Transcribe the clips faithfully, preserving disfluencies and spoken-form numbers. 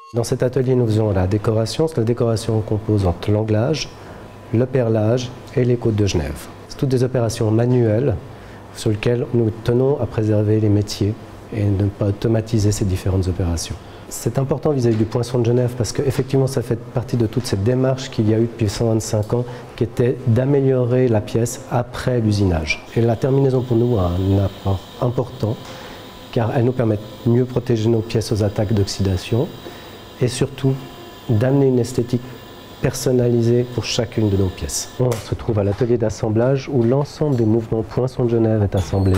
Dans cet atelier, nous faisons la décoration. La décoration compose entre l'anglage, le perlage et les côtes de Genève. C'est toutes des opérations manuelles sur lesquelles nous tenons à préserver les métiers et ne pas automatiser ces différentes opérations. C'est important vis-à-vis du poinçon de Genève parce qu'effectivement, ça fait partie de toute cette démarche qu'il y a eu depuis cent vingt-cinq ans qui était d'améliorer la pièce après l'usinage. Et la terminaison pour nous a un apport important car elle nous permet de mieux protéger nos pièces aux attaques d'oxydation et surtout d'amener une esthétique personnalisée pour chacune de nos pièces. On se trouve à l'atelier d'assemblage où l'ensemble des mouvements poinçon de Genève est assemblé.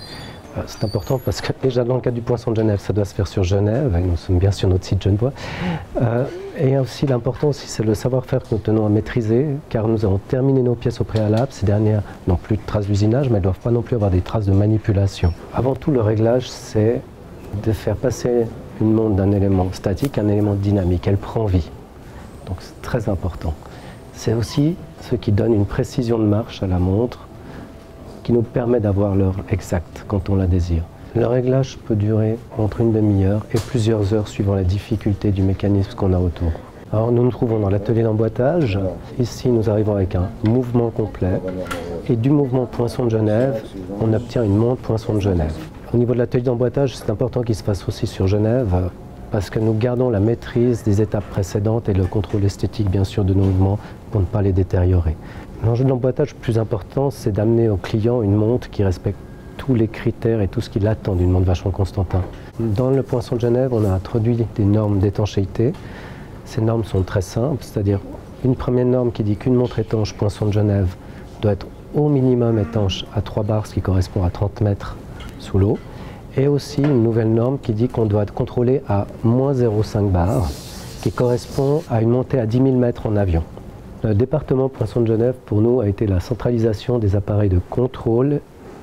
C'est important parce que déjà dans le cadre du poinçon de Genève, ça doit se faire sur Genève, et nous sommes bien sur notre site Genevois. Euh, et aussi l'important aussi, c'est le savoir-faire que nous tenons à maîtriser, car nous avons terminé nos pièces au préalable. Ces dernières n'ont plus de traces d'usinage, mais elles ne doivent pas non plus avoir des traces de manipulation. Avant tout, le réglage, c'est de faire passer une montre d'un élément statique à un élément dynamique. Elle prend vie. Donc c'est très important. C'est aussi ce qui donne une précision de marche à la montre, qui nous permet d'avoir l'heure exacte quand on la désire. Le réglage peut durer entre une demi-heure et plusieurs heures suivant la difficulté du mécanisme qu'on a autour. Alors nous nous trouvons dans l'atelier d'emboîtage. Ici nous arrivons avec un mouvement complet et du mouvement poinçon de Genève, on obtient une montre poinçon de Genève. Au niveau de l'atelier d'emboîtage, c'est important qu'il se fasse aussi sur Genève parce que nous gardons la maîtrise des étapes précédentes et le contrôle esthétique bien sûr de nos mouvements pour ne pas les détériorer. L'enjeu de l'emboîtage le plus important, c'est d'amener au client une montre qui respecte tous les critères et tout ce qu'il attend d'une montre Vacheron Constantin. Dans le poinçon de Genève, on a introduit des normes d'étanchéité. Ces normes sont très simples, c'est-à-dire une première norme qui dit qu'une montre étanche poinçon de Genève doit être au minimum étanche à trois bars, ce qui correspond à trente mètres sous l'eau. Et aussi une nouvelle norme qui dit qu'on doit être contrôlé à moins zéro virgule cinq bars, qui correspond à une montée à dix mille mètres en avion. Le département Poinçon de Genève, pour nous, a été la centralisation des appareils de contrôle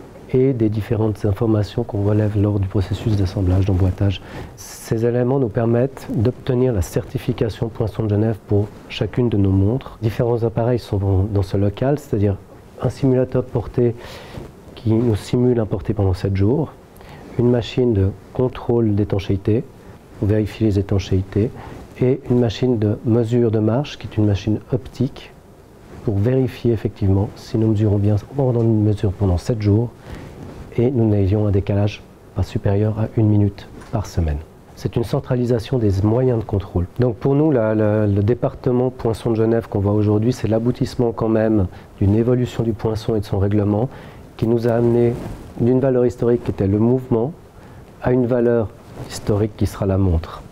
et des différentes informations qu'on relève lors du processus d'assemblage, d'emboîtage. Ces éléments nous permettent d'obtenir la certification Poinçon de Genève pour chacune de nos montres. Différents appareils sont dans ce local, c'est-à-dire un simulateur de portée qui nous simule un portée pendant sept jours, une machine de contrôle d'étanchéité pour vérifier les étanchéités, et une machine de mesure de marche, qui est une machine optique, pour vérifier effectivement si nous mesurons bien pendant une mesure pendant sept jours et nous n'ayons un décalage pas supérieur à une minute par semaine. C'est une centralisation des moyens de contrôle. Donc pour nous, la, la, le département Poinçon de Genève qu'on voit aujourd'hui, c'est l'aboutissement quand même d'une évolution du poinçon et de son règlement qui nous a amené d'une valeur historique qui était le mouvement à une valeur historique qui sera la montre.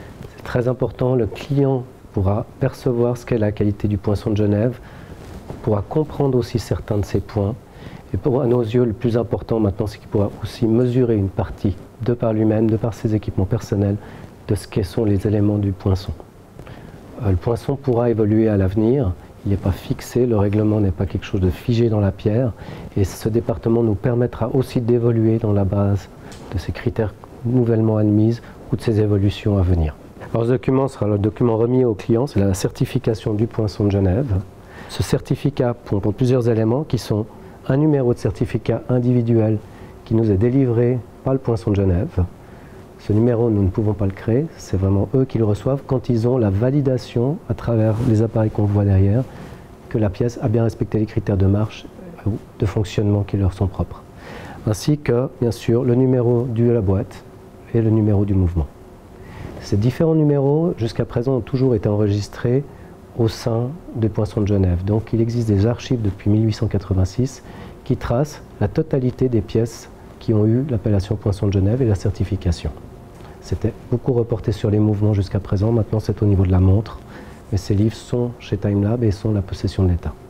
Très important, le client pourra percevoir ce qu'est la qualité du poinçon de Genève, pourra comprendre aussi certains de ces points. Et pour, à nos yeux, le plus important maintenant, c'est qu'il pourra aussi mesurer une partie, de par lui-même, de par ses équipements personnels, de ce que sont les éléments du poinçon. Euh, le poinçon pourra évoluer à l'avenir, il n'est pas fixé, le règlement n'est pas quelque chose de figé dans la pierre, et ce département nous permettra aussi d'évoluer dans la base de ces critères nouvellement admis ou de ces évolutions à venir. Alors, ce document sera le document remis au client, c'est la certification du Poinçon de Genève. Ce certificat comprend plusieurs éléments qui sont un numéro de certificat individuel qui nous est délivré par le Poinçon de Genève. Ce numéro, nous ne pouvons pas le créer, c'est vraiment eux qui le reçoivent quand ils ont la validation à travers les appareils qu'on voit derrière que la pièce a bien respecté les critères de marche ou de fonctionnement qui leur sont propres. Ainsi que, bien sûr, le numéro de la boîte et le numéro du mouvement. Ces différents numéros, jusqu'à présent, ont toujours été enregistrés au sein des Poinçons de Genève. Donc il existe des archives depuis mille huit cent quatre-vingt-six qui tracent la totalité des pièces qui ont eu l'appellation Poinçon de Genève et la certification. C'était beaucoup reporté sur les mouvements jusqu'à présent, maintenant c'est au niveau de la montre. Mais ces livres sont chez Timelab et sont la possession de l'État.